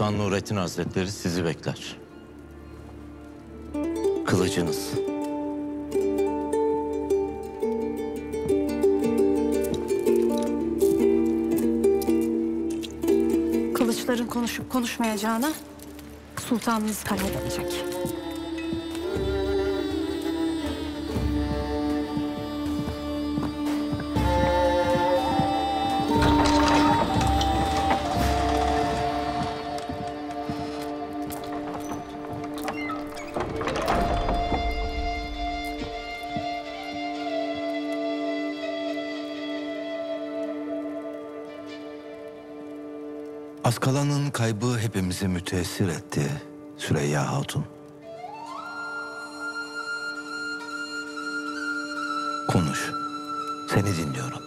Sultan Nurettin Hazretleri sizi bekler. Kılıcınız. Kılıçların konuşup konuşmayacağına sultanınız karar verecek. Askala'nın kaybı hepimizi müteessir etti Süreyya Hatun. Konuş. Seni dinliyorum.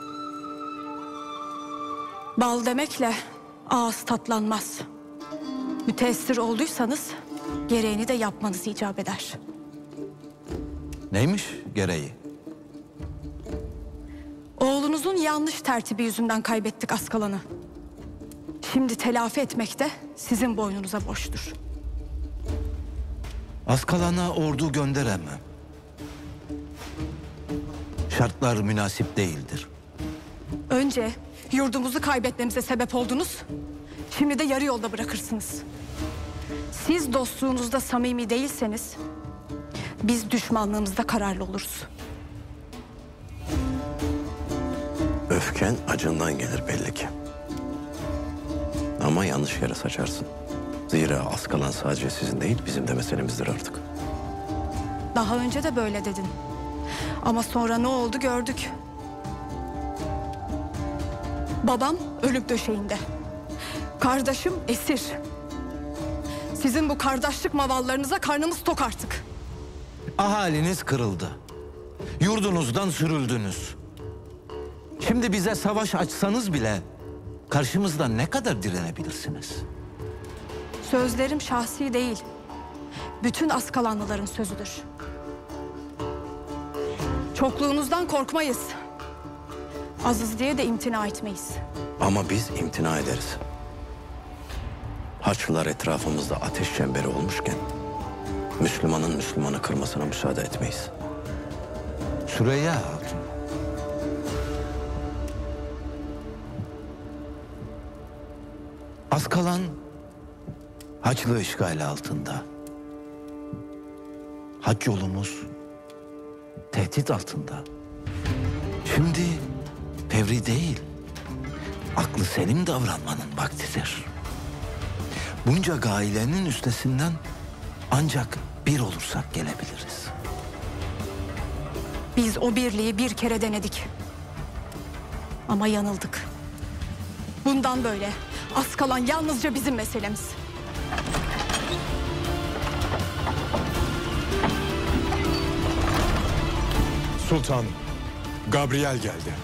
Bal demekle ağız tatlanmaz. Müteessir olduysanız gereğini de yapmanız icap eder. Neymiş gereği? Oğlunuzun yanlış tertibi yüzünden kaybettik Askala'nı. Şimdi telafi etmek de sizin boynunuza borçtur. Askalana ordu gönderemem. Şartlar münasip değildir. Önce yurdumuzu kaybetmemize sebep oldunuz. Şimdi de yarı yolda bırakırsınız. Siz dostluğunuzda samimi değilseniz biz düşmanlığımızda kararlı oluruz. Öfken acından gelir belli ki. Ama yanlış yere saçarsın. Zira Askalan sadece sizin değil, bizim de meselemizdir artık. Daha önce de böyle dedin. Ama sonra ne oldu gördük. Babam ölüm döşeğinde. Kardeşim esir. Sizin bu kardeşlik mavallarınıza karnımız tok artık. Ahaliniz kırıldı. Yurdunuzdan sürüldünüz. Şimdi bize savaş açsanız bile karşımızda ne kadar direnebilirsiniz? Sözlerim şahsi değil. Bütün Askalanlıların sözüdür. Çokluğunuzdan korkmayız. Azız diye de imtina etmeyiz. Ama biz imtina ederiz. Haçlılar etrafımızda ateş çemberi olmuşken Müslümanın Müslümanı kırmasına müsaade etmeyiz. Süreyya Hatun. Askalan Haçlı işgali altında. Hac yolumuz tehdit altında. Şimdi fevri değil, aklı selim davranmanın vaktidir. Bunca gailenin üstesinden ancak bir olursak gelebiliriz. Biz o birliği bir kere denedik. Ama yanıldık. Bundan böyle Askalan yalnızca bizim meselemiz. Sultan, Gabriel geldi.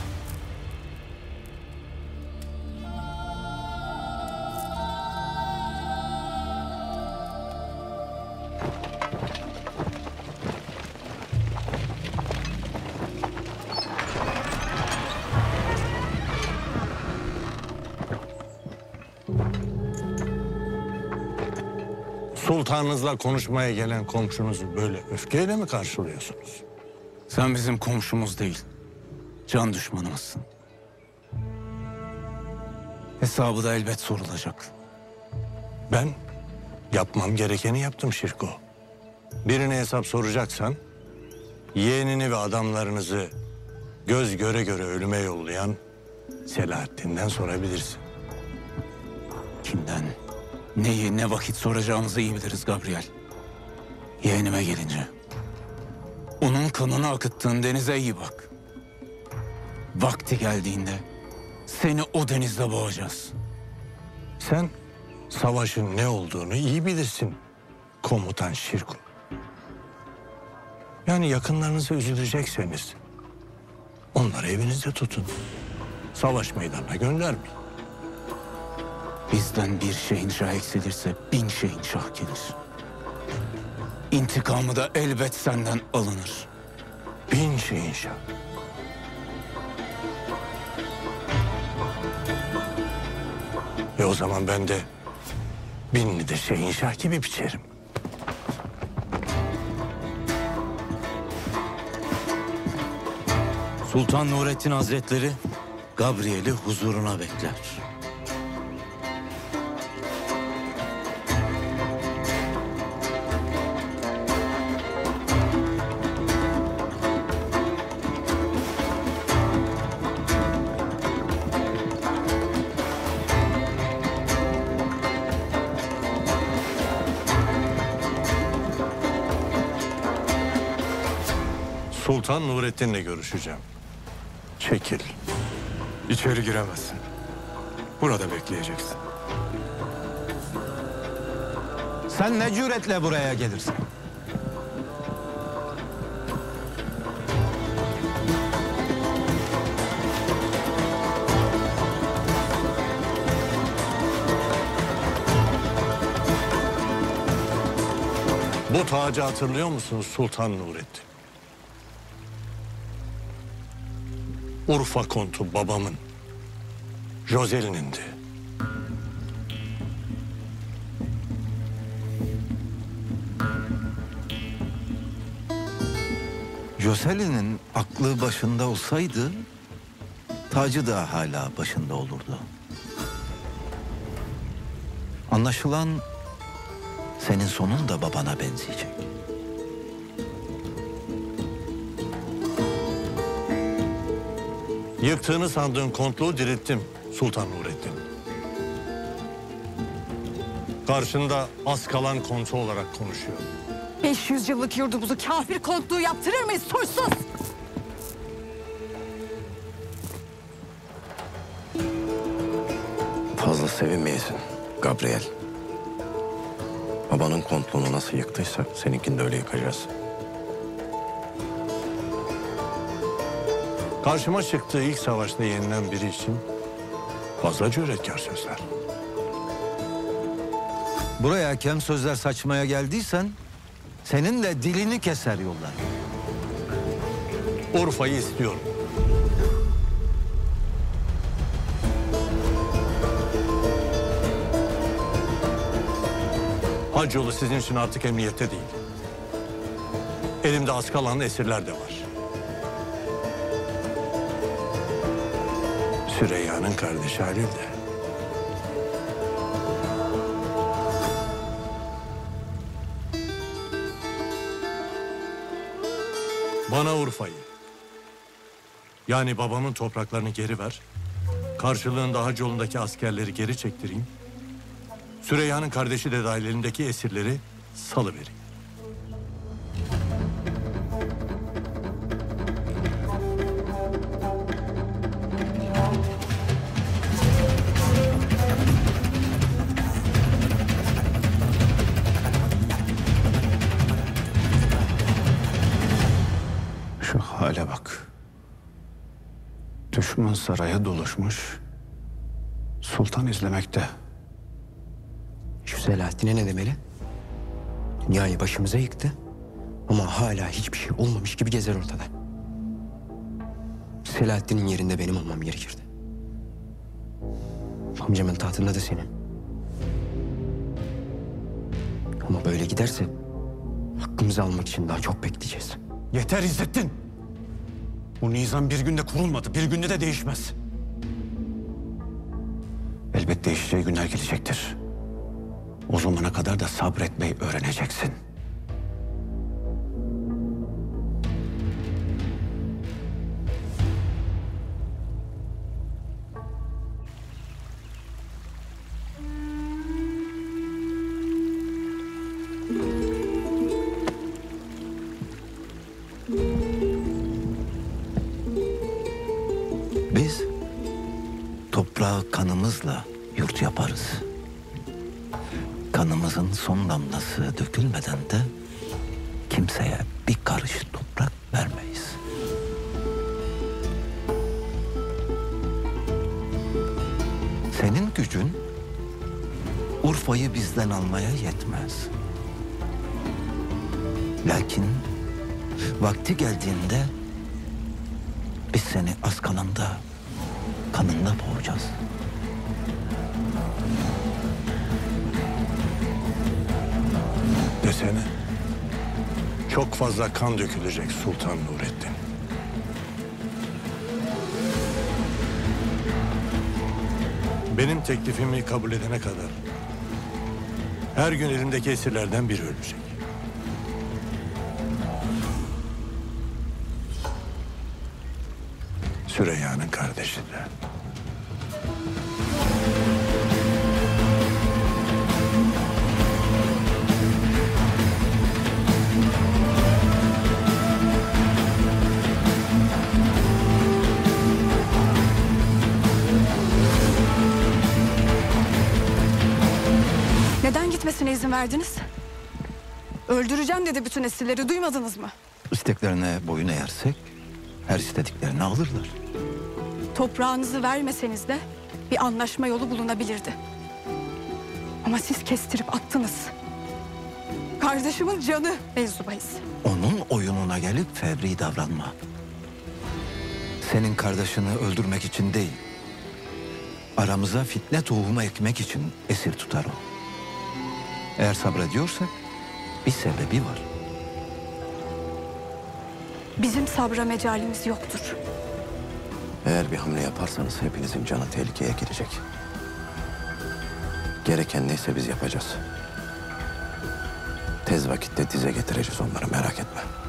Sultanınızla konuşmaya gelen komşunuzu böyle öfkeyle mi karşılıyorsunuz? Sen bizim komşumuz değil, can düşmanımızsın. Hesabı da elbet sorulacak. Ben yapmam gerekeni yaptım Şirko. Birine hesap soracaksan yeğenini ve adamlarınızı göz göre göre ölüme yollayan Selahaddin'den sorabilirsin. Kimden, neyi, ne vakit soracağımızı iyi biliriz Gabriel. Yeğenime gelince, onun kanını akıttığın denize iyi bak. Vakti geldiğinde seni o denizde boğacağız. Sen savaşın ne olduğunu iyi bilirsin komutan Şirko. Yani yakınlarınıza üzülecekseniz onları evinizde tutun. Savaş meydanına göndermeyin. Bizden bir şeyin şah eksilirse 1000 şeyin şah gelir. İntikamı da elbet senden alınır. 1000 şeyin şah. O zaman ben de binini de Şehinşah gibi biçerim. Sultan Nurettin Hazretleri Gabriel'i huzuruna bekler. Sultan Nurettin'le görüşeceğim. Çekil. İçeri giremezsin. Burada bekleyeceksin. Sen ne cüretle buraya gelirsin? Bu tacı hatırlıyor musunuz Sultan Nurettin? Urfa kontu babamın, Joseli'nindi. Joseli'nin aklı başında olsaydı tacı da hala başında olurdu. Anlaşılan senin sonun da babana benzeyecek. Yıktığını sandığın kontluğu dirilttim Sultan Nurettin. Karşında az kalan kontu olarak konuşuyor. 500 yıllık yurdumuzu kafir kontluğu yaptırır mıyız soysuz? Fazla sevinmeyesin Gabriel. Babanın kontluğunu nasıl yıktıysak seninkini de öyle yıkacağız. Karşıma çıktığı ilk savaşta yenilen biri için fazla cüretkar sözler. Buraya kem sözler saçmaya geldiysen senin de dilini keser yollar. Urfa'yı istiyorum. Hacıoğlu sizin için artık emniyette değil. Elimde az kalan esirler de var. Süreyya'nın kardeşi Halil de. Bana Urfa'yı, yani babamın topraklarını geri ver. Karşılığında Hacıoğlu'ndaki askerleri geri çektireyim. Süreyya'nın kardeşi de dahil elindeki esirleri salıvereyim. Şu hale bak. Düşman saraya doluşmuş. Sultan izlemekte. Şu Selahattin'e ne demeli? Dünyayı başımıza yıktı ama hala hiçbir şey olmamış gibi gezer ortada. Selahattin'in yerinde benim olmam gerekirdi. Amcamın tahtında da senin. Ama böyle giderse hakkımızı almak için daha çok bekleyeceğiz. Yeter İzzettin. Bu nizam bir günde kurulmadı, bir günde de değişmez. Elbet değişeceği günler gelecektir. O zamana kadar da sabretmeyi öğreneceksin. Biz toprağı kanımızla yurt yaparız. Kanımızın son damlası dökülmeden de kimseye bir karış toprak vermeyiz. Senin gücün Urfa'yı bizden almaya yetmez. Lakin vakti geldiğinde biz seni az kalanda kanında boğacağız. Desene. Çok fazla kan dökülecek Sultan Nurettin. Benim teklifimi kabul edene kadar her gün elindeki esirlerden biri ölecek. Süreyya'nın kardeşi de. Neden gitmesine izin verdiniz? Öldüreceğim dedi bütün esirleri, duymadınız mı? İsteklerine boyun eğersek her istediklerini alırlar. Toprağınızı vermeseniz de bir anlaşma yolu bulunabilirdi. Ama siz kestirip attınız. Kardeşimin canı mevzu bahis. Onun oyununa gelip fevri davranma. Senin kardeşini öldürmek için değil, aramıza fitne tohumu ekmek için esir tutar o. Eğer sabrediyorsak bir sebebi var. Bizim sabra mecalimiz yoktur. Eğer bir hamle yaparsanız hepinizin canı tehlikeye girecek. Gereken neyse biz yapacağız. Tez vakitte dize getireceğiz onları, merak etme.